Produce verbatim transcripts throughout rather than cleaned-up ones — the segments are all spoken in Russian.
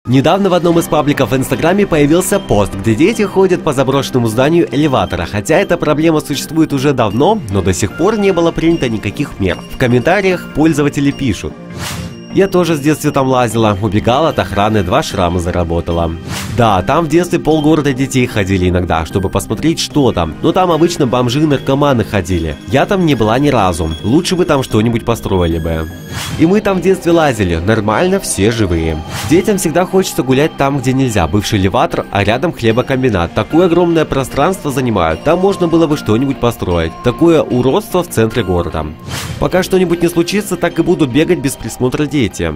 Недавно в одном из пабликов в Инстаграме появился пост, где дети ходят по заброшенному зданию элеватора. Хотя эта проблема существует уже давно, но до сих пор не было принято никаких мер. В комментариях пользователи пишут: «Я тоже с детства там лазила, убегала от охраны, два шрама заработала». Да, там в детстве полгорода детей ходили иногда, чтобы посмотреть, что там. Но там обычно бомжи и наркоманы ходили. Я там не была ни разу. Лучше бы там что-нибудь построили бы. И мы там в детстве лазили. Нормально, все живые. Детям всегда хочется гулять там, где нельзя. Бывший элеватор, а рядом хлебокомбинат. Такое огромное пространство занимают. Там можно было бы что-нибудь построить. Такое уродство в центре города. Пока что-нибудь не случится, так и буду бегать без присмотра дети.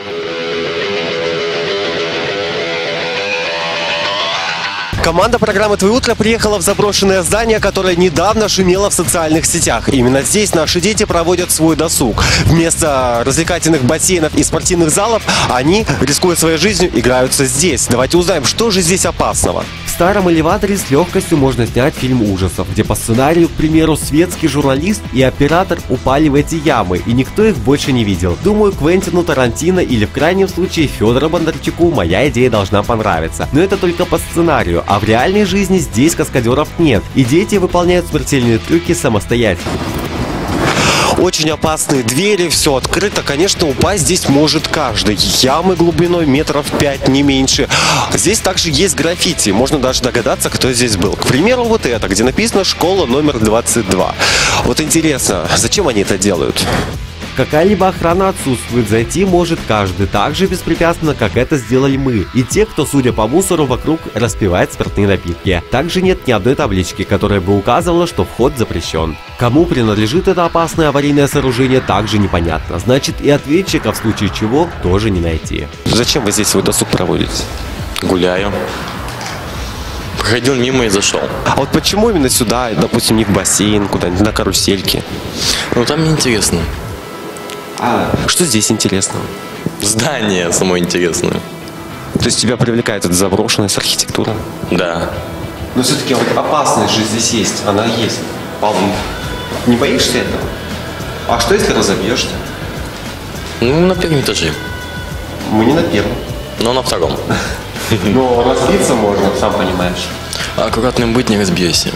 Команда программы «Твое утро» приехала в заброшенное здание, которое недавно шумело в социальных сетях. Именно здесь наши дети проводят свой досуг. Вместо развлекательных бассейнов и спортивных залов они, рискуя своей жизнью, играются здесь. Давайте узнаем, что же здесь опасного. В старом элеваторе с легкостью можно снять фильм ужасов, где по сценарию, к примеру, светский журналист и оператор упали в эти ямы, и никто их больше не видел. Думаю, Квентину Тарантино или в крайнем случае Федору Бондарчуку моя идея должна понравиться. Но это только по сценарию, а в реальной жизни здесь каскадеров нет, и дети выполняют смертельные трюки самостоятельно. Очень опасные двери, все открыто. Конечно, упасть здесь может каждый. Ямы глубиной метров пять, не меньше. Здесь также есть граффити. Можно даже догадаться, кто здесь был. К примеру, вот это, где написано «Школа номер двадцать два». Вот интересно, зачем они это делают? Какая-либо охрана отсутствует, зайти может каждый, так же беспрепятственно, как это сделали мы. И те, кто, судя по мусору вокруг, распивает спиртные напитки. Также нет ни одной таблички, которая бы указывала, что вход запрещен. Кому принадлежит это опасное аварийное сооружение, также непонятно. Значит, и ответчика в случае чего тоже не найти. Зачем вы здесь свой досуг проводите? Гуляю. Проходил мимо и зашел. А вот почему именно сюда, допустим, не в бассейн, куда-нибудь на карусельке? Ну там неинтересно. А что здесь интересного? Здание само интересное. То есть тебя привлекает эта заброшенность, архитектура? Да. Но все-таки вот опасность же здесь есть, она есть. Полы. Не боишься этого? А что если разобьешься? Ну, на первом этаже. Мы не на первом. Но на втором. Но разбиться можно, сам понимаешь. Аккуратным быть, не разбейся.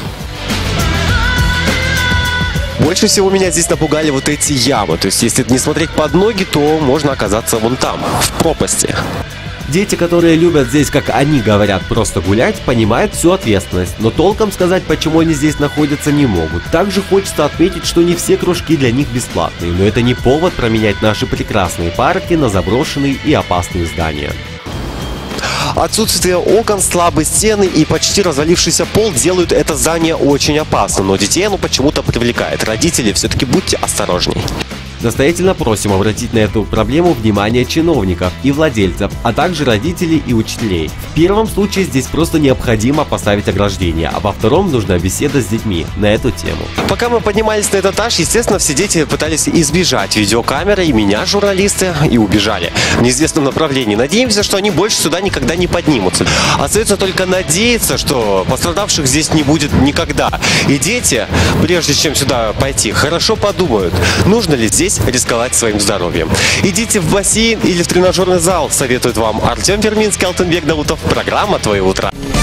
Больше всего меня здесь напугали вот эти ямы. То есть, если не смотреть под ноги, то можно оказаться вон там, в пропасти. Дети, которые любят здесь, как они говорят, просто гулять, понимают всю ответственность, но толком сказать, почему они здесь находятся, не могут. Также хочется отметить, что не все кружки для них бесплатные, но это не повод променять наши прекрасные парки на заброшенные и опасные здания. Отсутствие окон, слабые стены и почти развалившийся пол делают это здание очень опасным, но детей оно почему-то привлекает. Родители, все-таки будьте осторожней. Настоятельно просим обратить на эту проблему внимание чиновников и владельцев, а также родителей и учителей. В первом случае здесь просто необходимо поставить ограждение, а во втором нужна беседа с детьми на эту тему. Пока мы поднимались на этот этаж, естественно, все дети пытались избежать видеокамеры и меня, журналисты, и убежали в неизвестном направлении. Надеемся, что они больше сюда никогда не поднимутся. Остается только надеяться, что пострадавших здесь не будет никогда. И дети, прежде чем сюда пойти, хорошо подумают, нужно ли здесь рисковать своим здоровьем. Идите в бассейн или в тренажерный зал, советует вам Артем Верминский, Алтынбек Даутов. Программа «Твое утро».